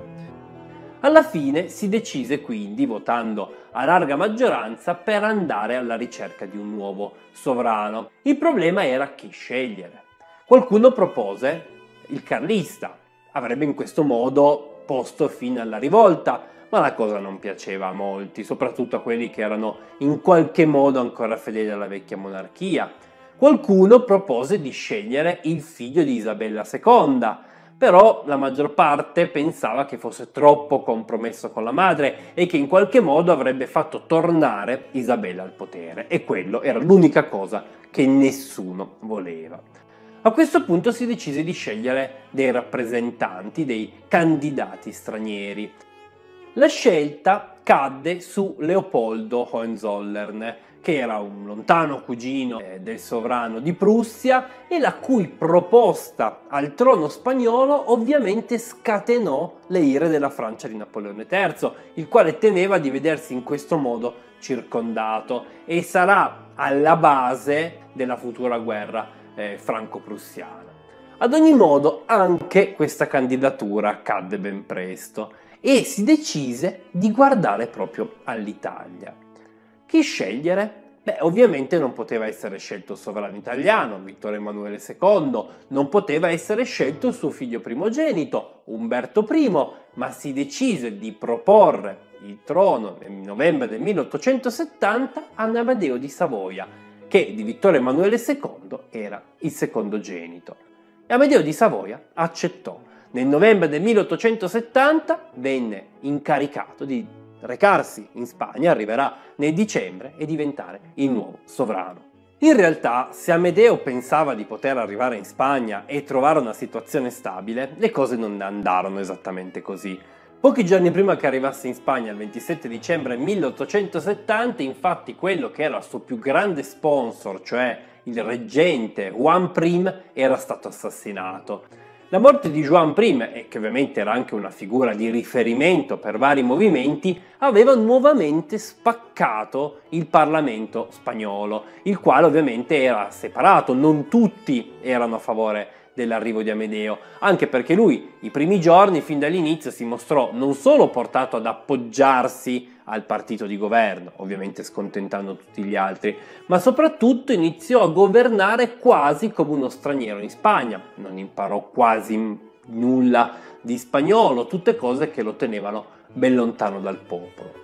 Alla fine si decise quindi, votando a larga maggioranza, per andare alla ricerca di un nuovo sovrano. Il problema era chi scegliere. Qualcuno propose il carlista, avrebbe in questo modo posto fine alla rivolta, ma la cosa non piaceva a molti, soprattutto a quelli che erano in qualche modo ancora fedeli alla vecchia monarchia. Qualcuno propose di scegliere il figlio di Isabella seconda, però la maggior parte pensava che fosse troppo compromesso con la madre e che in qualche modo avrebbe fatto tornare Isabella al potere, e quello era l'unica cosa che nessuno voleva. A questo punto si decise di scegliere dei rappresentanti, dei candidati stranieri. La scelta cadde su Leopoldo Hohenzollern, che era un lontano cugino del sovrano di Prussia e la cui proposta al trono spagnolo ovviamente scatenò le ire della Francia di Napoleone terzo, il quale temeva di vedersi in questo modo circondato, e sarà alla base della futura guerra eh, franco-prussiana. Ad ogni modo, anche questa candidatura cadde ben presto e si decise di guardare proprio all'Italia. Chi scegliere? Beh, ovviamente non poteva essere scelto il sovrano italiano, Vittorio Emanuele secondo, non poteva essere scelto il suo figlio primogenito, Umberto primo, ma si decise di proporre il trono nel novembre del milleottocentosettanta a Amadeo di Savoia, che di Vittorio Emanuele secondo era il secondogenito. E Amedeo di Savoia accettò. Nel novembre del milleottocentosettanta venne incaricato di recarsi in Spagna, arriverà nel dicembre, e diventare il nuovo sovrano. In realtà, se Amedeo pensava di poter arrivare in Spagna e trovare una situazione stabile, le cose non andarono esattamente così. Pochi giorni prima che arrivasse in Spagna, il ventisette dicembre milleottocentosettanta, infatti quello che era il suo più grande sponsor, cioè il reggente Juan Prim, era stato assassinato. La morte di Juan Prim, e che ovviamente era anche una figura di riferimento per vari movimenti, aveva nuovamente spaccato il Parlamento spagnolo, il quale ovviamente era separato, non tutti erano a favore dell'arrivo di Amedeo, anche perché lui i primi giorni, fin dall'inizio, si mostrò non solo portato ad appoggiarsi al partito di governo, ovviamente scontentando tutti gli altri, ma soprattutto iniziò a governare quasi come uno straniero in Spagna. Non imparò quasi nulla di spagnolo, tutte cose che lo tenevano ben lontano dal popolo.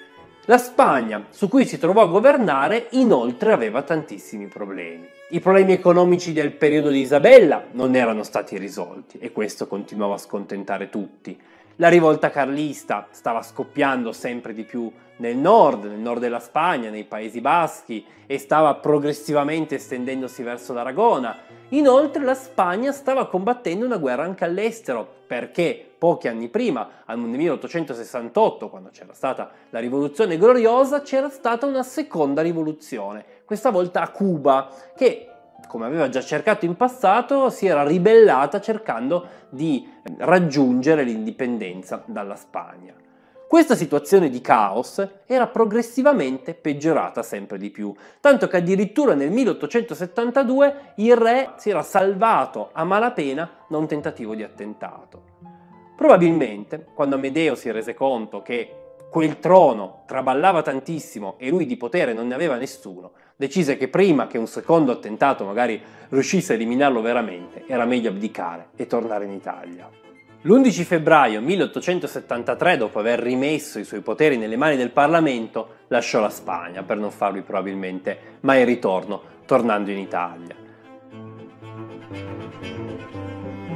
La Spagna, su cui si trovò a governare, inoltre aveva tantissimi problemi. I problemi economici del periodo di Isabella non erano stati risolti e questo continuava a scontentare tutti. La rivolta carlista stava scoppiando sempre di più nel nord, nel nord della Spagna, nei Paesi Baschi, e stava progressivamente estendendosi verso l'Aragona. Inoltre la Spagna stava combattendo una guerra anche all'estero, perché pochi anni prima, nel milleottocentosessantotto, quando c'era stata la rivoluzione gloriosa, c'era stata una seconda rivoluzione, questa volta a Cuba, che, come aveva già cercato in passato, si era ribellata cercando di raggiungere l'indipendenza dalla Spagna. Questa situazione di caos era progressivamente peggiorata sempre di più, tanto che addirittura nel milleottocentosettantadue il re si era salvato a malapena da un tentativo di attentato. Probabilmente, quando Amedeo si rese conto che quel trono traballava tantissimo e lui di potere non ne aveva nessuno, decise che prima che un secondo attentato magari riuscisse a eliminarlo veramente, era meglio abdicare e tornare in Italia. L'undici febbraio milleottocentosettantatré, dopo aver rimesso i suoi poteri nelle mani del Parlamento, lasciò la Spagna per non farvi probabilmente mai ritorno, tornando in Italia.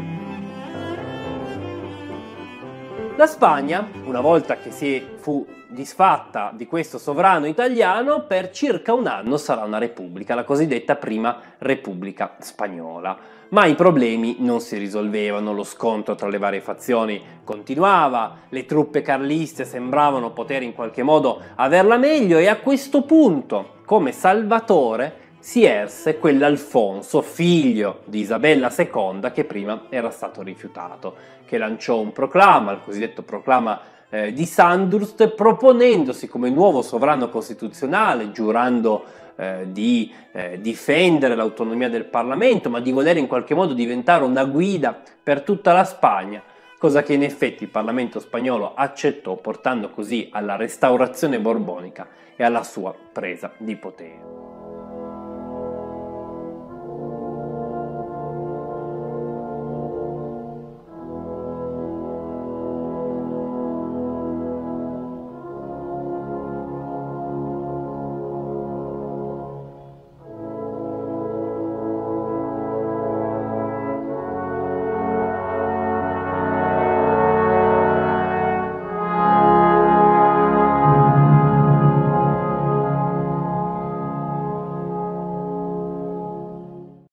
La Spagna, una volta che si fu disfatta di questo sovrano italiano, per circa un anno sarà una repubblica, la cosiddetta prima Repubblica Spagnola. Ma i problemi non si risolvevano, lo scontro tra le varie fazioni continuava, le truppe carliste sembravano poter in qualche modo averla meglio, e a questo punto, come salvatore, si erse quell'Alfonso, figlio di Isabella seconda, che prima era stato rifiutato, che lanciò un proclama, il cosiddetto proclama eh, di Sandhurst, proponendosi come nuovo sovrano costituzionale, giurando eh, di eh, difendere l'autonomia del Parlamento, ma di voler in qualche modo diventare una guida per tutta la Spagna, cosa che in effetti il Parlamento spagnolo accettò, portando così alla restaurazione borbonica e alla sua presa di potere.